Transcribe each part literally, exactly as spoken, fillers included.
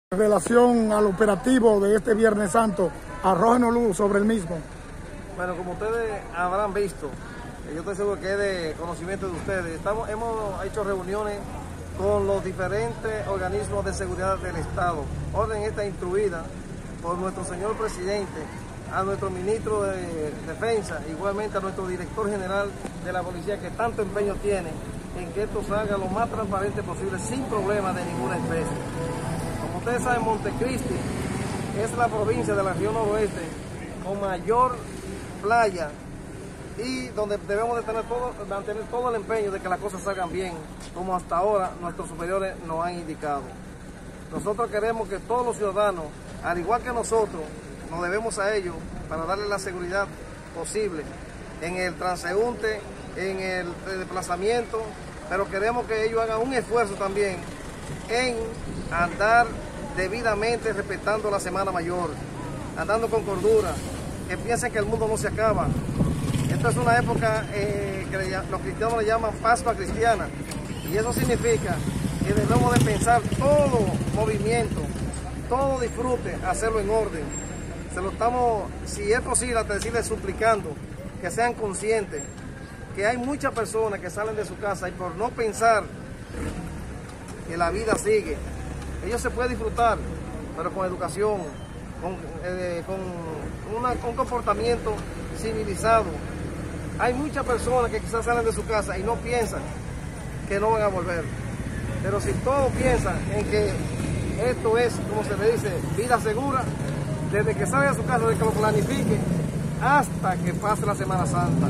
En relación al operativo de este Viernes Santo, arrójenos luz sobre el mismo. Bueno, como ustedes habrán visto, yo estoy seguro que es de conocimiento de ustedes, estamos, hemos hecho reuniones con los diferentes organismos de seguridad del Estado. Orden esta instruida por nuestro señor presidente, a nuestro ministro de Defensa, igualmente a nuestro director general de la policía, que tanto empeño tiene en que esto salga lo más transparente posible, sin problemas de ninguna especie. Como ustedes saben, Montecristi es la provincia de la región noroeste con mayor playa y donde debemos de tener todo, mantener todo el empeño de que las cosas salgan bien, como hasta ahora nuestros superiores nos han indicado. Nosotros queremos que todos los ciudadanos, al igual que nosotros, nos debemos a ellos para darle la seguridad posible en el transeúnte, en el desplazamiento, pero queremos que ellos hagan un esfuerzo también en andar debidamente respetando la Semana Mayor, andando con cordura, que piensen que el mundo no se acaba. Esta es una época eh, que los cristianos le llaman Pascua cristiana, y eso significa que debemos de pensar todo movimiento, todo disfrute, hacerlo en orden. Se lo estamos, si es posible, hasta decirles suplicando que sean conscientes que hay muchas personas que salen de su casa y por no pensar que la vida sigue, ellos se pueden disfrutar, pero con educación, con, eh, con una, un comportamiento civilizado. Hay muchas personas que quizás salen de su casa y no piensan que no van a volver, pero si todos piensan en que esto es, como se le dice, vida segura, desde que salga de su casa, desde que lo planifique, hasta que pase la Semana Santa.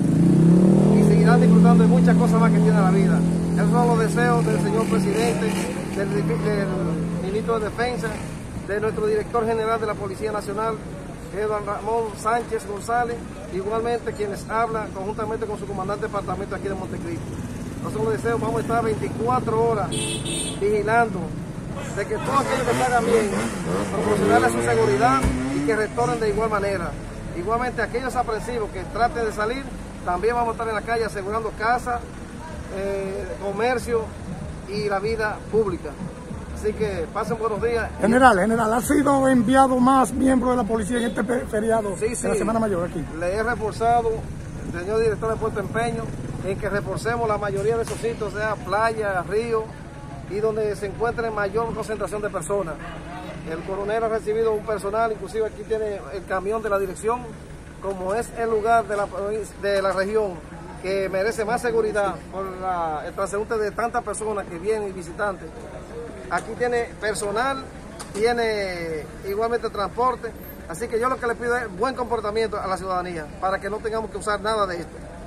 Y seguirán disfrutando de muchas cosas más que tiene la vida. Esos son los deseos del señor presidente, del, del ministro de Defensa, de nuestro director general de la Policía Nacional, Don Ramón Sánchez González, igualmente quienes hablan conjuntamente con su comandante de departamento aquí de Montecristi. Esos son los deseos, vamos a estar veinticuatro horas vigilando de que todos aquellos que hagan bien, proporcionarles su seguridad y que retornen de igual manera. Igualmente aquellos aprensivos que traten de salir, también vamos a estar en la calle asegurando casa, eh, comercio y la vida pública. Así que pasen buenos días. General, general, ¿ha sido enviado más miembros de la policía en este feriado sí, sí, de la Semana Mayor aquí? Le he reforzado, el señor director de Puerto Empeño, en que reforcemos la mayoría de esos sitios, sea playa, río, y donde se encuentre mayor concentración de personas. El coronel ha recibido un personal, inclusive aquí tiene el camión de la dirección, como es el lugar de la, de la región que merece más seguridad por la, el transeúnte de tantas personas que vienen y visitantes. Aquí tiene personal, tiene igualmente transporte, así que yo lo que le pido es buen comportamiento a la ciudadanía para que no tengamos que usar nada de esto.